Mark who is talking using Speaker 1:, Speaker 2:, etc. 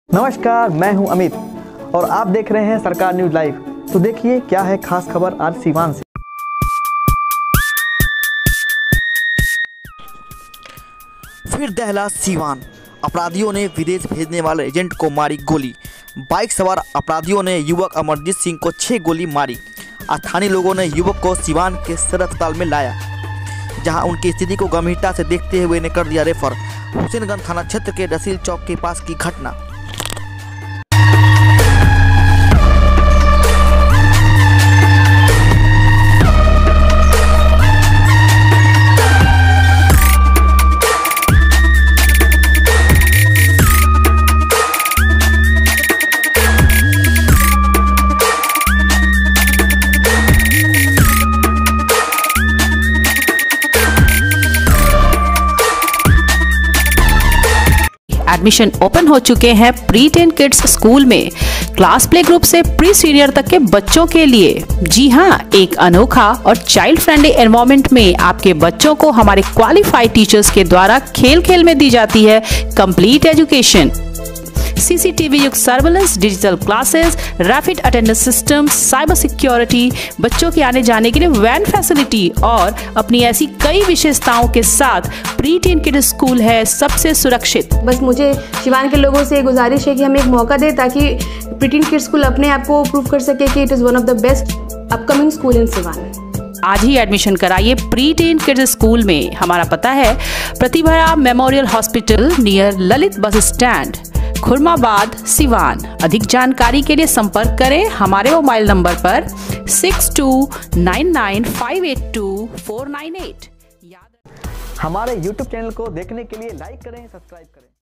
Speaker 1: नमस्कार, मैं हूं अमित और आप देख रहे हैं सरकार न्यूज लाइव। तो देखिए क्या है खास खबर आज सीवान से। फिर दहला सीवान, अपराधियों ने विदेश भेजने वाले एजेंट को मारी गोली। बाइक सवार अपराधियों ने युवक अमरजीत सिंह को 6 गोली मारी। स्थानीय लोगों ने युवक को सीवान के सदर अस्पताल में लाया, जहां उनकी स्थिति को गंभीरता से देखते हुए ने कर दिया रेफर। हुसैनगंज थाना क्षेत्र के रसील चौक के पास की घटना।
Speaker 2: एडमिशन ओपन हो चुके हैं प्री 10 किड्स स्कूल में। क्लास प्ले ग्रुप से प्री सीनियर तक के बच्चों के लिए। जी हां, एक अनोखा और चाइल्ड फ्रेंडली एनवायरनमेंट में आपके बच्चों को हमारे क्वालिफाइड टीचर्स के द्वारा खेल खेल में दी जाती है कंप्लीट एजुकेशन। सीसीटीवी युक्त surveillance, digital classes, rapid attendance system, cyber security, बच्चों के आने जाने के लिए वैन फैसिलिटी और अपनी ऐसी कई विशेषताओं के साथ प्री 10 किड्स स्कूल है सबसे सुरक्षित।
Speaker 3: बस मुझे सीवान के लोगों से गुजारिश है कि हमें एक मौका दे ताकि प्री 10 किड्स स्कूल अपने आप को प्रूव कर सके कि it is one of the best upcoming school in Siwan.
Speaker 2: आज ही एडमिशन कराइए प्री 10 किड्स स्कूल में। हमारा पता है Pratibha memorial hospital near Lalit bus stand, Khurmabad, Siwan. अधिक जानकारी के लिए संपर्क करें हमारे मोबाइल नंबर पर 6299582498।
Speaker 1: हमारे YouTube चैनल को देखने के लिए लाइक करें, सब्सक्राइब करें।